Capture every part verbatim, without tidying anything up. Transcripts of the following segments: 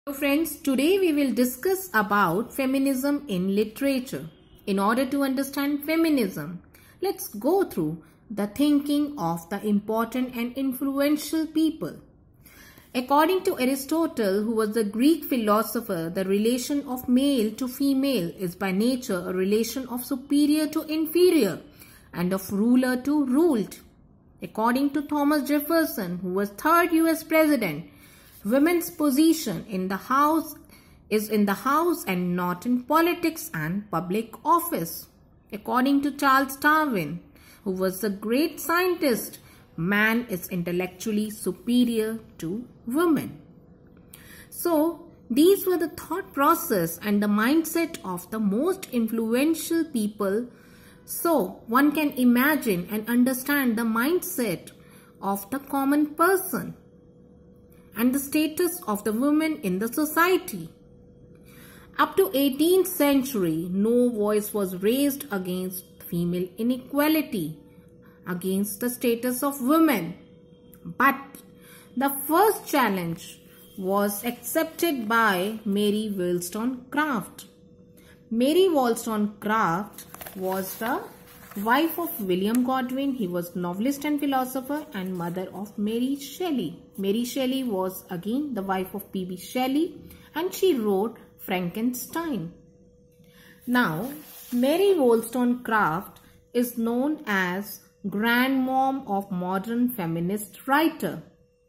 So friends, today we will discuss about feminism in literature. In order to understand feminism, let's go through the thinking of the important and influential people. According to Aristotle, who was a Greek philosopher, the relation of male to female is by nature a relation of superior to inferior and of ruler to ruled. According to Thomas Jefferson, who was third U S president, women's position in the house is in the house and not in politics and public office. According to Charles Darwin, who was a great scientist, man is intellectually superior to women. So, these were the thought process and the mindset of the most influential people. So, one can imagine and understand the mindset of the common person and the status of the women in the society. Up to eighteenth century, no voice was raised against female inequality, against the status of women. But the first challenge was accepted by Mary Wollstonecraft. Mary Wollstonecraft was the wife of William Godwin. He was novelist and philosopher and mother of Mary Shelley. Mary Shelley was again the wife of P B Shelley and she wrote Frankenstein. Now, Mary Wollstonecraft is known as grandmom of modern feminist writer.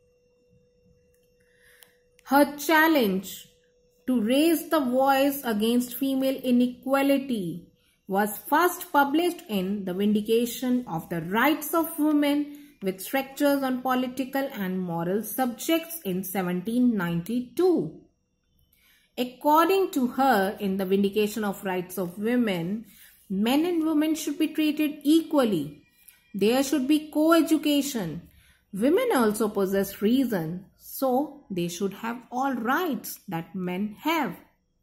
Her challenge to raise the voice against female inequality was first published in The Vindication of the Rights of Women with Strictures on Political and Moral Subjects in seventeen ninety-two. According to her, in The Vindication of Rights of Women, men and women should be treated equally. There should be co-education. Women also possess reason, so they should have all rights that men have.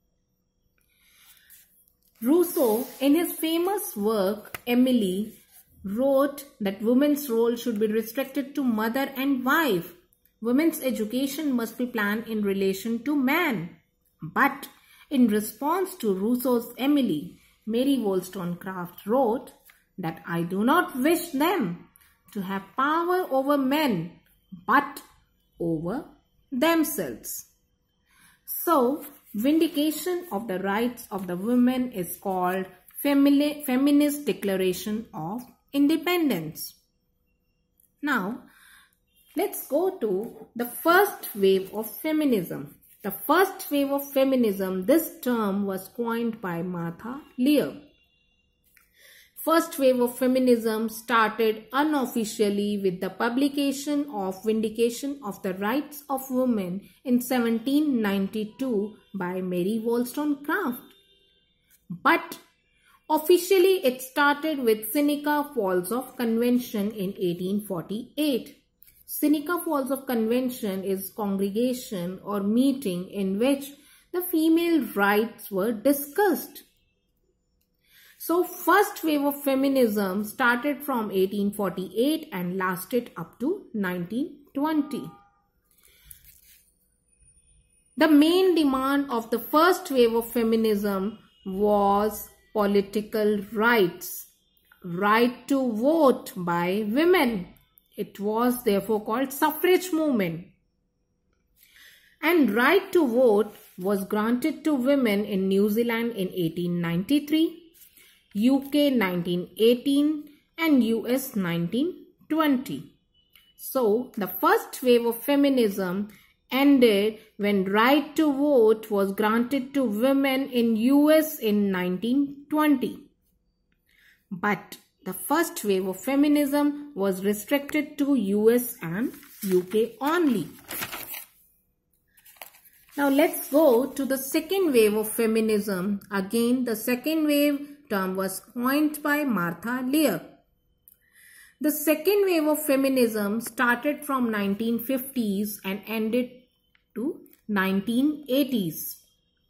Rousseau, in his famous work, Emily, wrote that women's role should be restricted to mother and wife. Women's education must be planned in relation to man. But in response to Rousseau's Emily, Mary Wollstonecraft wrote that I do not wish them to have power over men, but over themselves. So, Vindication of the Rights of the Women is called Femini- Feminist Declaration of Independence. Now, let's go to the first wave of feminism. The first wave of feminism, this term was coined by Martha Lear. First wave of feminism started unofficially with the publication of Vindication of the Rights of Women in seventeen ninety-two by Mary Wollstonecraft. But officially it started with Seneca Falls of Convention in eighteen forty-eight. Seneca Falls of Convention is congregation or meeting in which the female rights were discussed. So, first wave of feminism started from eighteen forty-eight and lasted up to nineteen twenty. The main demand of the first wave of feminism was political rights, right to vote by women. It was therefore called suffrage movement. And right to vote was granted to women in New Zealand in eighteen ninety-three. U K nineteen eighteen and U S nineteen twenty. So, the first wave of feminism ended when right to vote was granted to women in U S in nineteen twenty. But the first wave of feminism was restricted to U S and U K only. Now, let's go to the second wave of feminism. Again, the second wave term was coined by Martha Lear. The second wave of feminism started from nineteen fifties and ended to nineteen eighties.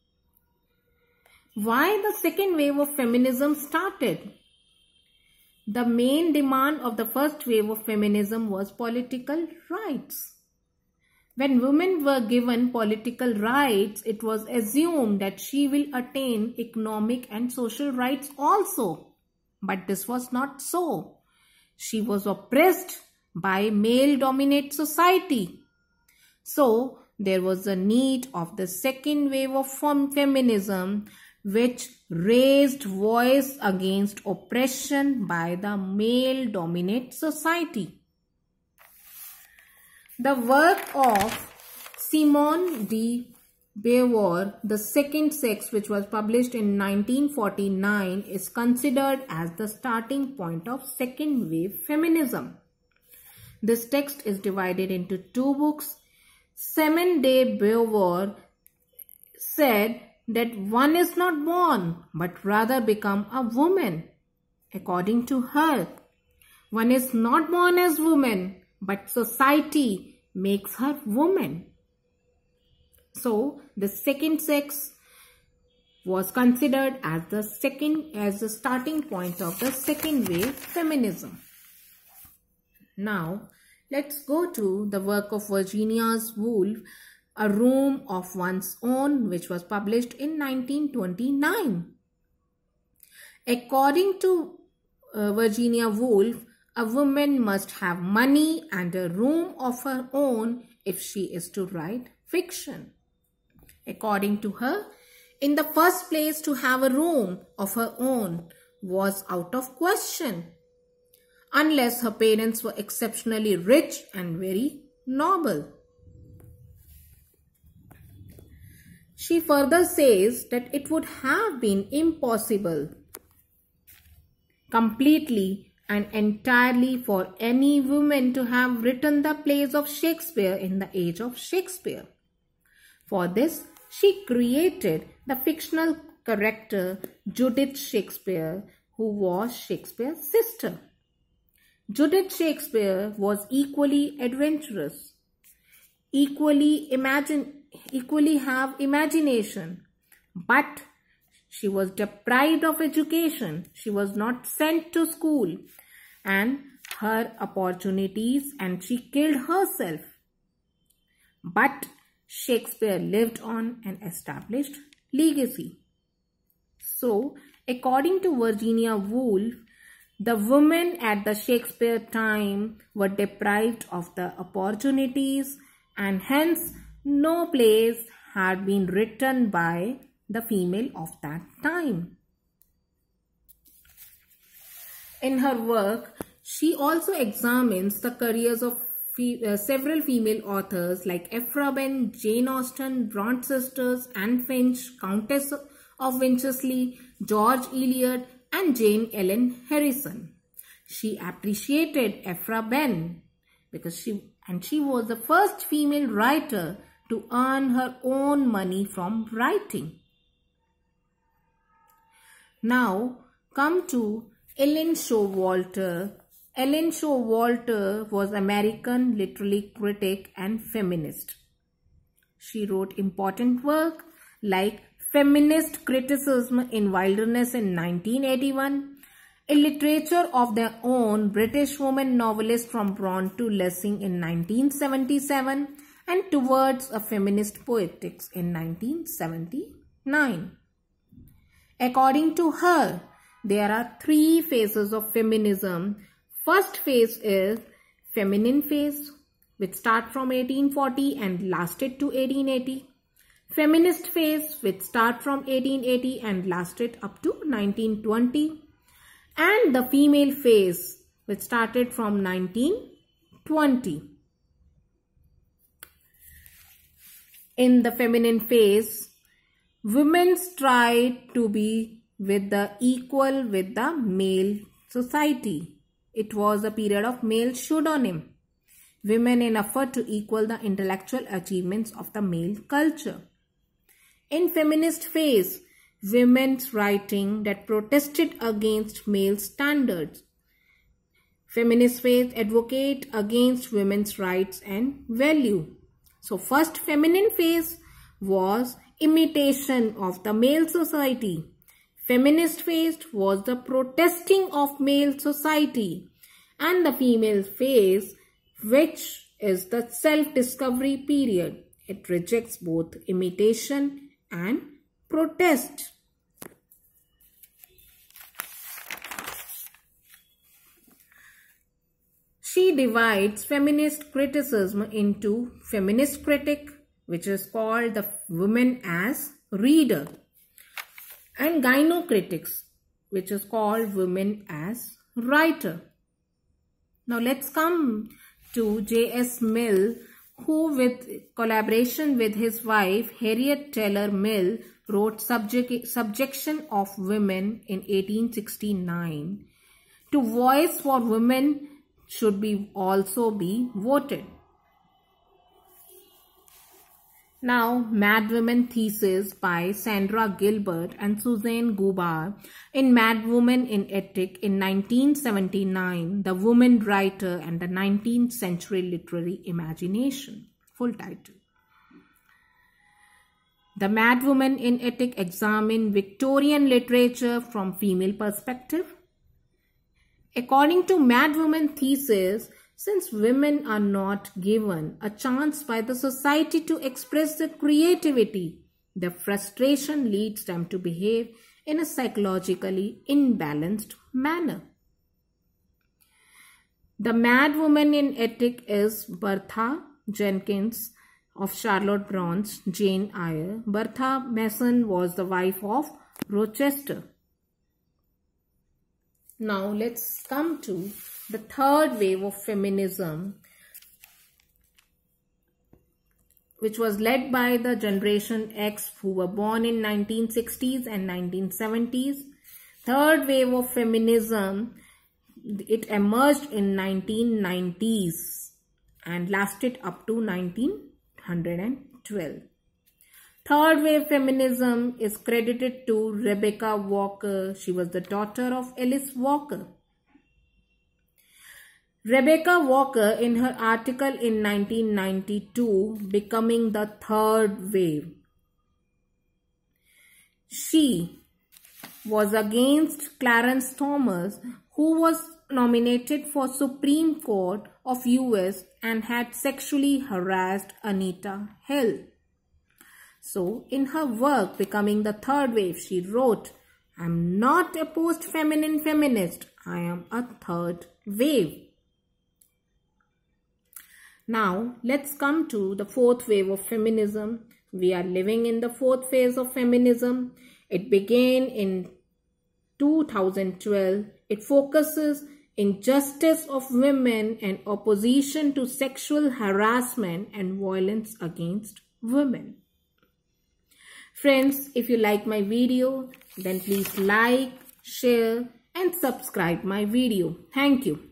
Why the second wave of feminism started? The main demand of the first wave of feminism was political rights. When women were given political rights, it was assumed that she will attain economic and social rights also. But this was not so. She was oppressed by male-dominated society. So, there was a need of the second wave of feminism, which raised voice against oppression by the male-dominated society. The work of Simone de Beauvoir, The Second Sex, which was published in nineteen forty-nine, is considered as the starting point of second wave feminism. This text is divided into two books. Simone de Beauvoir said that one is not born, but rather become a woman. According to her, one is not born as woman, but society makes her woman. So, the second sex was considered as the second, as the starting point of the second wave feminism. Now, let's go to the work of Virginia Woolf, A Room of One's Own, which was published in nineteen twenty-nine. According to uh, Virginia Woolf, a woman must have money and a room of her own if she is to write fiction. According to her, in the first place, to have a room of her own was out of question, unless her parents were exceptionally rich and very noble. She further says that it would have been impossible completely and entirely for any woman to have written the plays of Shakespeare in the age of Shakespeare. For this, she created the fictional character Judith Shakespeare, who was Shakespeare's sister. Judith Shakespeare was equally adventurous, equally imagine, equally have imagination, but she was deprived of education. She was not sent to school and her opportunities, and she killed herself. But Shakespeare lived on and established legacy. So, according to Virginia Woolf, the women at the Shakespeare time were deprived of the opportunities, and hence no plays had been written by the female of that time. In her work, she also examines the careers of fe uh, several female authors like Ephra Behn, Jane Austen, Bronte sisters, Anne Finch, Countess of Winchelsea, George Eliot, and Jane Ellen Harrison. She appreciated Ephra Behn because she and she was the first female writer to earn her own money from writing. Now come to Ellen Showalter. Ellen Showalter was American literary critic and feminist. She wrote important work like Feminist Criticism in Wilderness in nineteen eighty-one, A Literature of Their Own, British woman novelist from Bronte to Lessing in nineteen seventy-seven, and Towards a Feminist Poetics in nineteen seventy-nine. According to her, there are three phases of feminism. First phase is feminine phase, which start from eighteen forty and lasted to eighteen eighty. Feminist phase, which start from eighteen eighty and lasted up to nineteen twenty. And the female phase, which started from nineteen twenty. In the feminine phase, women tried to be with the equal with the male society. It was a period of male pseudonym. Women in effort to equal the intellectual achievements of the male culture. In feminist phase, women's writing that protested against male standards. Feminist phase advocate against women's rights and value. So first feminine phase was imitation of the male society. Feminist phase was the protesting of male society, and the female phase, which is the self-discovery period. It rejects both imitation and protest. She divides feminist criticism into feminist critic, which is called the woman as reader, and gynocritics, which is called women as writer. Now let's come to J S Mill, who with collaboration with his wife Harriet Taylor Mill wrote Subject, Subjection of Women in eighteen sixty-nine. To voice for women should be also be voted. Now, Mad Woman thesis by Sandra Gilbert and Suzanne Gubar in Mad Woman in Ethic in nineteen seventy-nine, The Woman Writer and the nineteenth Century Literary Imagination. Full title. The Mad Woman in Ethic examines Victorian literature from female perspective. According to Mad Woman thesis, since women are not given a chance by the society to express their creativity, their frustration leads them to behave in a psychologically imbalanced manner. The Mad Woman in Ethic is Bertha Jenkins of Charlotte Bronte's Jane Eyre. Bertha Mason was the wife of Rochester. Now let's come to the third wave of feminism, which was led by the Generation X, who were born in nineteen sixties and nineteen seventies. Third wave of feminism, it emerged in nineteen nineties and lasted up to nineteen twelve. Third wave feminism is credited to Rebecca Walker. She was the daughter of Alice Walker. Rebecca Walker, in her article in nineteen ninety-two, Becoming the Third Wave, she was against Clarence Thomas, who was nominated for Supreme Court of U S and had sexually harassed Anita Hill. So, in her work, Becoming the Third Wave, she wrote, "I am not a post-feminine feminist. I am a third wave." Now, let's come to the fourth wave of feminism. We are living in the fourth phase of feminism. It began in two thousand twelve. It focuses in justice of women and opposition to sexual harassment and violence against women. Friends, if you like my video, then please like, share and subscribe my video. Thank you.